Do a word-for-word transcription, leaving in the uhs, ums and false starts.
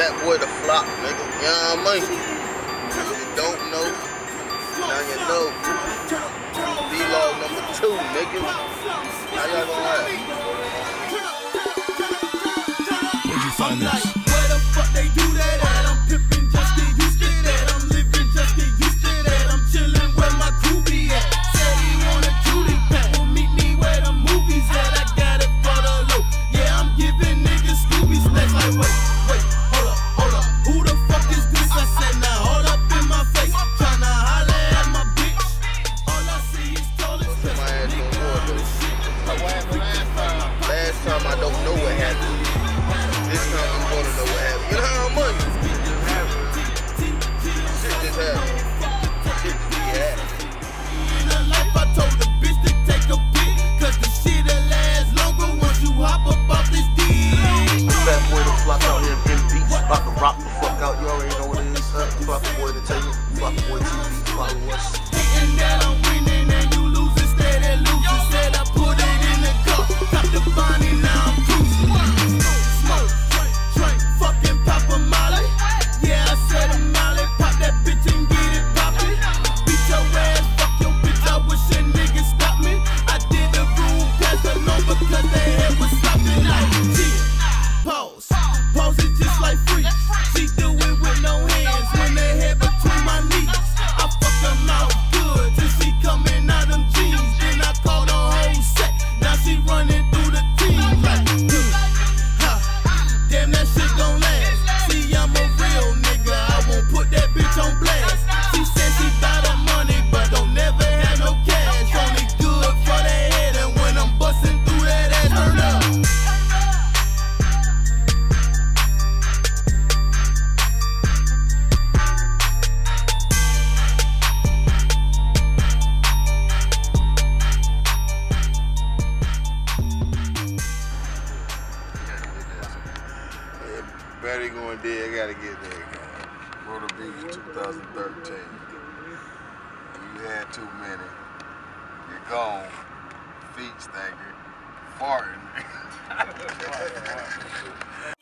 Fat Boy the Flop, nigga. You know what I mean? If you don't know, now you know. V-Log number two, nigga. How y'all gonna act? Where'd you find this? Where the fuck they do that at? I'm pimpin' just get used to that. I'm living just get used to that. I'm chillin' where my crew be at. Said he want a Julie pack. Well, meet me where the movies at. I got it for the low. Yeah, I'm giving niggas Scooby snacks. Like, wait, wait, hold up, hold up. Who the fuck is this? I said, now hold up in my face. Tryna holler at my bitch. All I see is tallest. My ass don't know it, though. What happened last time? Last time I don't know what happened. This time I'm gonna know what happened. You know how much? Shit just happened. Shit just happened. In her life, I told the bitch to take a pic. Cause the shit'll last longer once you hop up off this dick. Fat Boy the Flop out here in beats. About to rock the fuck out. You already know what it is. Huh? Flop Boy Entertainment. Flop Boy T V. Follow us. Hating that I'm winning and you lose instead of losing. Said I put it in the cup. Top the Bonnie, now I'm cruising. Smoke, drink, drink, fucking Papa Molly. Yeah, I said a Molly. Pop that bitch and get it poppin'. Beat your ass, fuck your bitch. I wish a nigga stop me. I did the room pass along because their head was stopping. Like, chill, pause. Pause is just like free. She do it with no hands when they head between my knees. I fuck her mouth good till she coming out them jeans. Then I call the whole set. Now she running through the team like, hmm, ha, damn that shit gon' last. See, I'm a real nigga. I won't put that bitch on blast. She said she got her money, but don't never have no cash. Only good for the head, and when I'm busting through that ass, turn up. Barry going dead, I gotta get there. Wrote a beat in two thousand thirteen. You had too many. You're gone. Feet stinking. Farting.